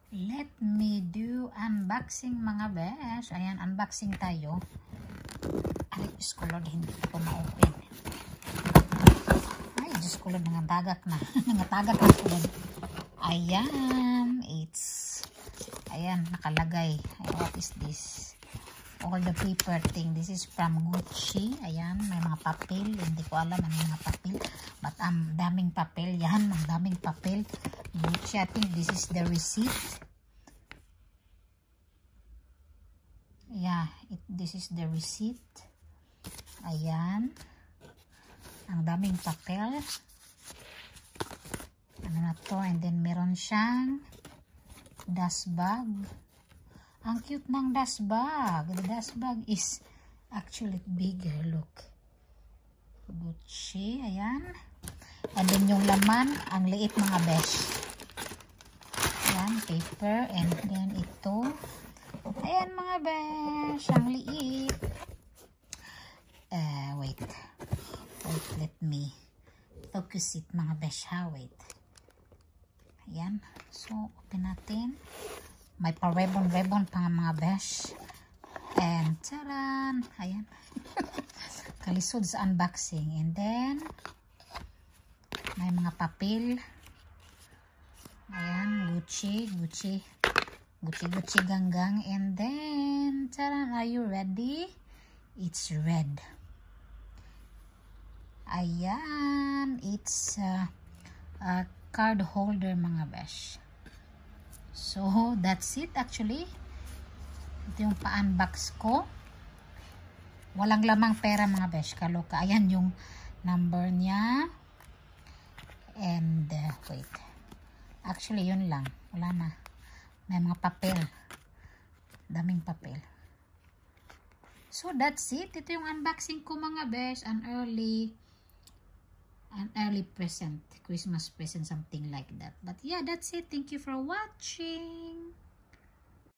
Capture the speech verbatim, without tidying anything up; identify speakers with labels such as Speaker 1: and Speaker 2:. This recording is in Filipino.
Speaker 1: Let me do unboxing mga besh. Ayan, unboxing tayo. Ay, Diyos ko Lord, hindi ko ma-open. Ay, Diyos ko Lord, nangatagak na. Nangatagak na ko Lord. Ayan, it's, ayan, nakalagay. Ay, what is this? All the paper thing. This is from Gucci. Ayan, may mga papel. Hindi ko alam ano mga papel. But ang um, daming papel. Yan, ang daming papel. Gucci, I think this is the receipt. Yeah, it, this is the receipt. Ayan. Ang daming papel. Ano na to? And then meron siyang dust bag. Ang cute ng dust bag. The dust bag is actually bigger. Look. Gucci. Ayan. And then yung laman, ang liit mga besh. Ayan, paper. And then ito. Ayan mga besh. Ang liit. Uh, wait. Wait, let me focus it mga besh ha. Wait. Ayan. So, open natin. May pa-rebon-rebon pa nga mga besh. And, taran! Ayan. Kalisod sa unboxing. And then, may mga papel. Ayan, Gucci, Gucci. Gucci, Gucci ganggang. And then, taran, are you ready? It's red. Ayan. It's uh, a card holder mga besh. So, that's it actually. Ito yung pa-unbox ko. Walang lamang pera mga besh. Kaloka. Ayan yung number niya. And, uh, wait. Actually, yun lang. Wala na. May mga papel. Daming papel. So, that's it. Ito yung unboxing ko mga besh. An early, an early present. Christmas present, something like that. But yeah, that's it. Thank you for watching.